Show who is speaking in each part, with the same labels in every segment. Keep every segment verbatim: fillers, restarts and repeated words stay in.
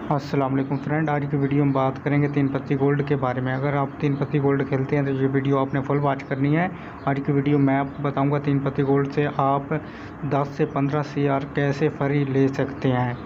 Speaker 1: अस्सलाम वालेकुम फ्रेंड, आज की वीडियो में बात करेंगे तीन पत्ती गोल्ड के बारे में। अगर आप तीन पत्ती गोल्ड खेलते हैं तो ये वीडियो आपने फुल वॉच करनी है। आज की वीडियो मैं आपको बताऊंगा तीन पत्ती गोल्ड से आप दस से पंद्रह सी आर कैसे फ्री ले सकते हैं।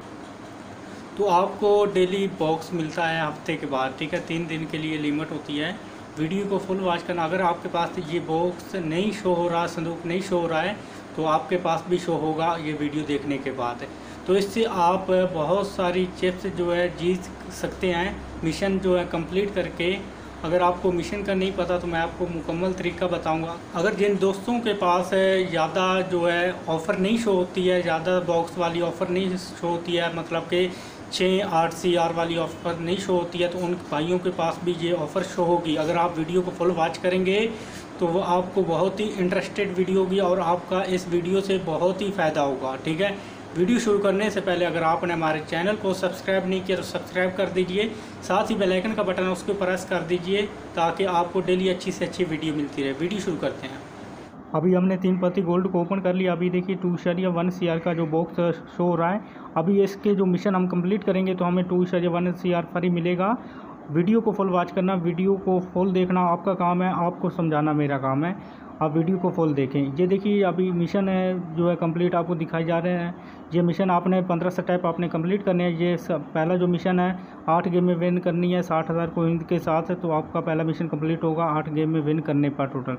Speaker 2: तो आपको डेली बॉक्स मिलता है हफ्ते के बाद, ठीक है। तीन दिन के लिए लिमिट होती है। वीडियो को फुल वॉच करना। अगर आपके पास ये बॉक्स नहीं शो हो रहा, संदूक नहीं शो हो रहा है, तो आपके पास भी शो होगा ये वीडियो देखने के बाद। तो इससे आप बहुत सारी चिप्स जो है जीत सकते हैं मिशन जो है कंप्लीट करके। अगर आपको मिशन का नहीं पता तो मैं आपको मुकम्मल तरीका बताऊंगा। अगर जिन दोस्तों के पास ज़्यादा जो है ऑफ़र नहीं शो होती है, ज़्यादा बॉक्स वाली ऑफ़र नहीं शो होती है, मतलब कि छः आठ सी आर वाली ऑफ़र नहीं शो होती है, तो उन भाइयों के पास भी ये ऑफ़र शो होगी। अगर आप वीडियो को फुल वॉच करेंगे तो वो आपको बहुत ही इंटरेस्टेड वीडियो होगी और आपका इस वीडियो से बहुत ही फ़ायदा होगा, ठीक है। वीडियो शुरू करने से पहले अगर आपने हमारे चैनल को सब्सक्राइब नहीं किया तो सब्सक्राइब कर दीजिए, साथ ही बेल आइकन का बटन है उसको प्रेस कर दीजिए ताकि आपको डेली अच्छी से अच्छी वीडियो मिलती रहे। वीडियो शुरू करते हैं।
Speaker 1: अभी हमने तीन पत्ती गोल्ड को ओपन कर लिया। अभी देखिए टू शरिया वन सी आर का जो बॉक्स शो हो रहा है। अभी इसके जो मिशन हम कंप्लीट करेंगे तो हमें टू शरिया वन सी आर फ्री मिलेगा। वीडियो को फुल वॉच करना, वीडियो को फुल देखना आपका काम है, आपको समझाना मेरा काम है। आप वीडियो को फुल देखें। ये देखिए अभी मिशन है जो है कंप्लीट आपको दिखाई जा रहे हैं। ये मिशन आपने पंद्रह स्टेप आपने कंप्लीट करने हैं। ये पहला जो मिशन है आठ गेम में विन करनी है साठ हज़ार कोइन के साथ, तो आपका पहला मिशन कंप्लीट होगा आठ गेम में विन करने पर टोटल।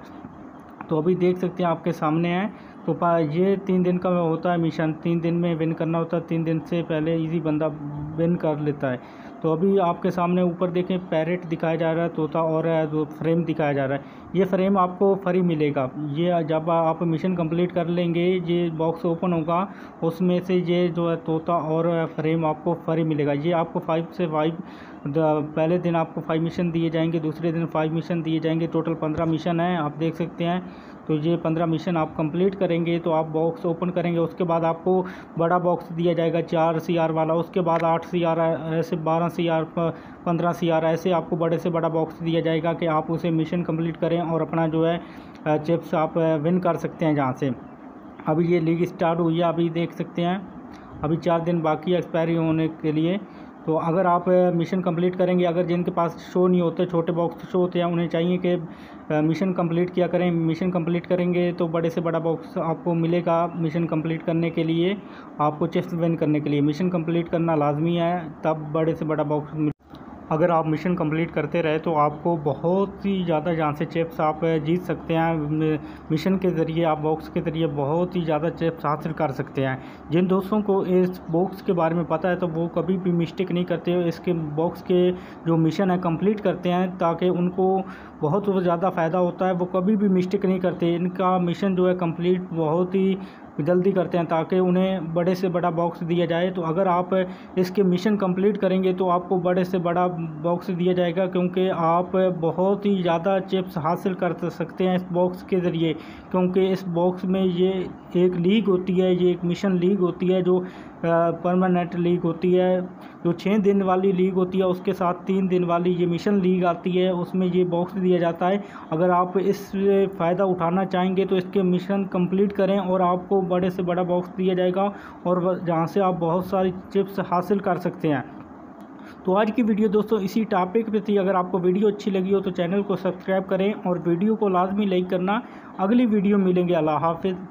Speaker 1: तो अभी देख सकते हैं आपके सामने है। तो ये तीन दिन का होता है मिशन, तीन दिन में विन करना होता है। तीन दिन से पहले इजी बंदा विन कर लेता है। तो अभी आपके सामने ऊपर देखें पैरेट दिखाया जा रहा है, तोता, और जो फ्रेम दिखाया जा रहा है। ये फ्रेम आपको फ्री मिलेगा। ये जब आप मिशन कंप्लीट कर लेंगे, ये बॉक्स ओपन होगा, उसमें से ये जो है तोता और फ्रेम आपको फ्री मिलेगा। ये आपको फाइव से फाइव पहले दिन आपको फाइव मिशन दिए जाएंगे, दूसरे दिन फाइव मिशन दिए जाएंगे। टोटल पंद्रह मिशन है, आप देख सकते हैं। तो ये पंद्रह मिशन आप कंप्लीट करेंगे तो आप बॉक्स ओपन करेंगे। उसके बाद आपको बड़ा बॉक्स दिया जाएगा चार सी आर वाला, उसके बाद आठ सी आर, ऐसे बारह सी आर, पंद्रह सी आर, ऐसे आपको बड़े से बड़ा बॉक्स दिया जाएगा कि आप उसे मिशन कंप्लीट करें और अपना जो है चिप्स आप विन कर सकते हैं जहाँ से। अभी ये लीग स्टार्ट हुई है, अभी देख सकते हैं। अभी चार दिन बाकी है एक्सपायरी होने के लिए। तो अगर आप मिशन कंप्लीट करेंगे, अगर जिनके पास शो नहीं होते, छोटे बॉक्स शो होते हैं, उन्हें चाहिए कि मिशन कंप्लीट किया करें। मिशन कंप्लीट करेंगे तो बड़े से बड़ा बॉक्स आपको मिलेगा। मिशन कंप्लीट करने के लिए आपको चिप्स विन करने के लिए मिशन कंप्लीट करना लाजमी है, तब बड़े से बड़ा बॉक्स मिले। अगर आप मिशन कंप्लीट करते रहे तो आपको बहुत ही ज़्यादा जहाँ से चिप्स आप जीत सकते हैं। मिशन के ज़रिए आप बॉक्स के ज़रिए बहुत ही ज़्यादा चिप्स हासिल कर सकते हैं। जिन दोस्तों को इस बॉक्स के बारे में पता है तो वो कभी भी मिस्टेक नहीं करते। इसके बॉक्स के जो मिशन है कंप्लीट करते हैं ताकि उनको बहुत ज़्यादा फ़ायदा होता है। वो कभी भी मिस्टेक नहीं करते। इनका मिशन जो है कंप्लीट बहुत ही जल्दी करते हैं ताकि उन्हें बड़े से बड़ा बॉक्स दिया जाए। तो अगर आप इसके मिशन कंप्लीट करेंगे तो आपको बड़े से बड़ा बॉक्स दिया जाएगा, क्योंकि आप बहुत ही ज़्यादा चिप्स हासिल कर सकते हैं इस बॉक्स के ज़रिए। क्योंकि इस बॉक्स में ये एक लीग होती है, ये एक मिशन लीग होती है जो परमानेंट लीग होती है। जो छः दिन वाली लीग होती है उसके साथ तीन दिन वाली ये मिशन लीग आती है, उसमें ये बॉक्स दिया जाता है। अगर आप इससे फ़ायदा उठाना चाहेंगे तो इसके मिशन कंप्लीट करें और आपको बड़े से बड़ा बॉक्स दिया जाएगा और जहाँ से आप बहुत सारी चिप्स हासिल कर सकते हैं। तो आज की वीडियो दोस्तों इसी टॉपिक पे थी। अगर आपको वीडियो अच्छी लगी हो तो चैनल को सब्सक्राइब करें और वीडियो को लाजमी लाइक करना। अगली वीडियो मिलेंगे। अल्लाह हाफिज़।